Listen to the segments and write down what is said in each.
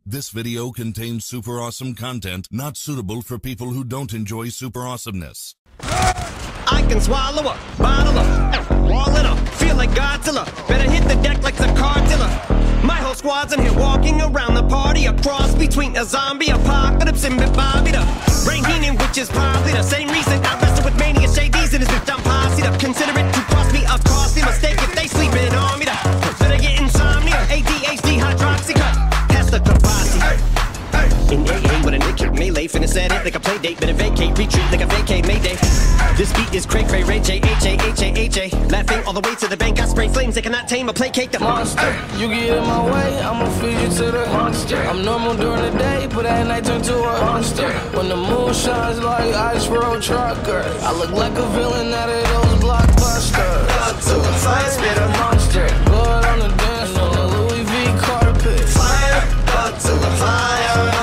This video contains super awesome content not suitable for people who don't enjoy super awesomeness. I can swallow a bottle up, wall it up, feel like Godzilla. Better hit the deck like the Godzilla. My whole squad's in here walking around the party, a cross between a zombie apocalypse and Bobby the Rain Heenan, which is probably the same reason I wrestle with mania shades and his bitch I'm posse up. Consider it to cost me a costly mistake if they sleeping on me. Better get insomnia, ADHD, hydroxy cut. Pass the capacity. In AA with a naked melee, finna set it like a play date, better vacate, retreat like a vacate Mayday. This beat is cray cray, Ray J, H-A, laughing all the way to the bank. I spray flames, they cannot tame or placate the monster. You get in my way, I'ma feed you to the monster. I'm normal during the day, but at night turn to a monster. When the moon shines like ice road trucker, I look like a villain out of those blockbusters. Up to the fire, spit a monster. Blood on the dance floor, on the Louis V carpet. Fire, up to the fire.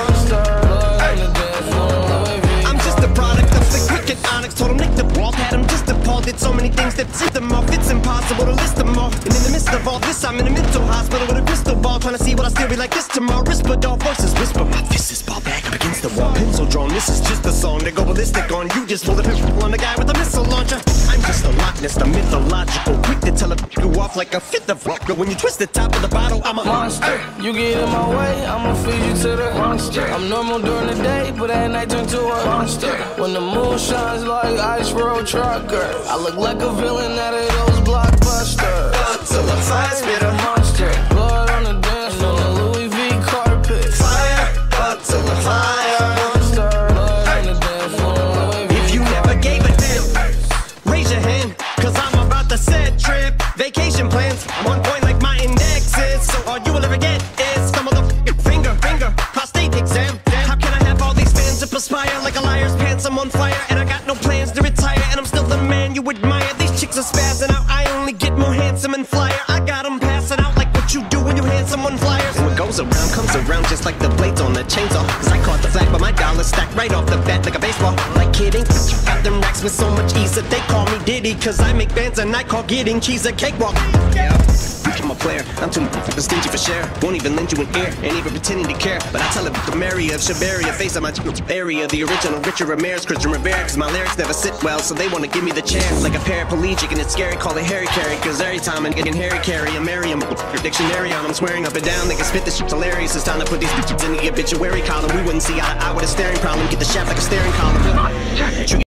Told him Nick the ball, had him just appalled. Did so many things that tipped them off. It's impossible to list them all. And in the midst of all this, I'm in a mental hospital with a crystal ball, trying to see what I still be like this tomorrow. Whisper, dog voices whisper. My fist is ball back up against the wall. Pencil drawn. This is just a song that go ballistic on. You just pull the pistol on the guy with a missile launcher. I'm just a Loch Ness, the mythological, quick to tell you off like a fifth of rock. But when you twist the top of the bottle, I'm a monster. You get in my way, I'ma feed you to the monster. I'm normal during the day, but at night turn to a monster. When the moon shines like ice road trucker, I look like a villain out of those blockbusters. Up to the fire, spit a monster. Blood on the dance floor, the Louis V carpet. Fire, up to the fire. Monster, blood on the dance floor, Louis V. If you never gave a damn, raise your hand, cause I'm about to set trip. Vacation plans, on point like my index is. So all you will ever get is some of the finger, prostate exam. How can I have all these fans that perspire like a liar's pants? I'm on fire and I got no plans to retire, and I'm still the man you admire. These chicks are spazzing out, I only get more handsome and flyer. I got them passing out like what you do when you hand someone flyers. And what goes around comes around just like the blades on the chainsaw. Cause I caught the flag but my dollar stacked right off the bat like a baseball. Like kidding, got them racks with so much ease that they call me Diddy. Cause I make bands and I call getting cheese a cakewalk. Yeah, I'm a player, I'm too stingy for share. Won't even lend you an ear, ain't even pretending to care. But I tell it the Mary of Shabaria, face of my area. The original Richard Ramirez, Christian Rivera. Cause my lyrics never sit well, so they wanna give me the chance. Like a paraplegic and it's scary, call it Harry Carry. Cause every time I'm getting Harry Carry, I'm Merriam dictionary on. I'm swearing up and down, they can spit this shit hilarious. It's time to put these bitches in the obituary column. We wouldn't see eye to eye with a staring problem. Get the shaft like a staring column.